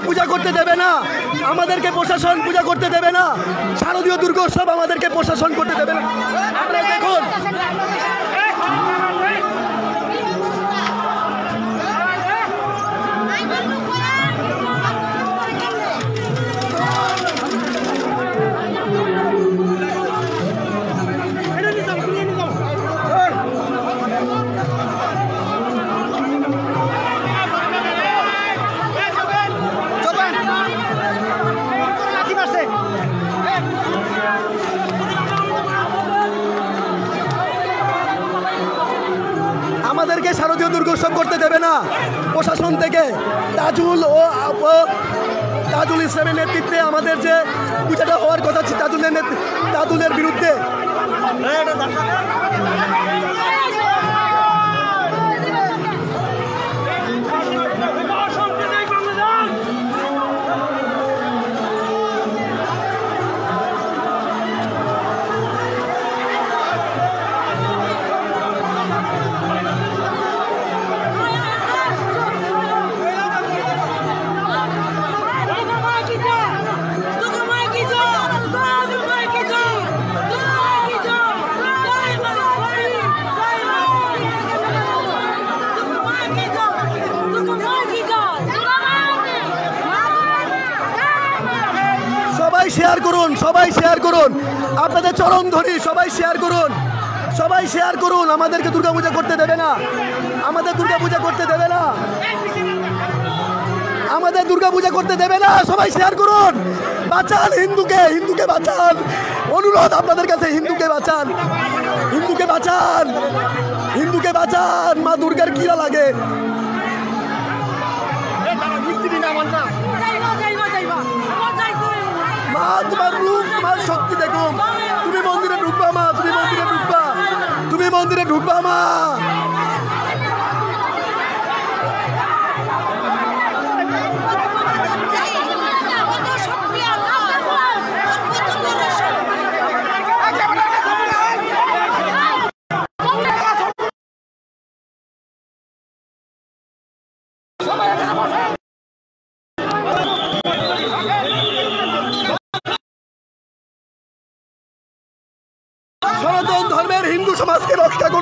পূজা করতে দেবে না, আমাদেরকে প্রশাসন পূজা করতে দেবে না, শারদীয় দুর্গোৎসব আমাদেরকে প্রশাসন করতে দেবে না। আপনারা দেখুন আমাদেরকে শারদীয় দুর্গোৎসব করতে দেবে না প্রশাসন থেকে। তাজুল ইসলামের নেতৃত্বে আমাদের যে পূজাটা হওয়ার কথা তাজুলের বিরুদ্ধে সবাই শেয়ার করুন আপনাদের চরণ ধরি, সবাই শেয়ার করুন। আমাদেরকে দুর্গাপূজা করতে দেবে না, আমাদের দুর্গাপূজা করতে দেবে না, সবাই শেয়ার করুন। বাঁচান হিন্দুকে বাঁচান, অনুরোধ আপনাদের কাছে, হিন্দুকে বাঁচান। মা দুর্গার কিরা লাগে। মা তোমার রূপ, তোমার শক্তি দেখুন। তুমি মন্দিরে ঢুকবা মা, তুমি মন্দিরে ঢুকবা মা। সনাতন ধর্মের হিন্দু সমাজকে রক্ষা করুন।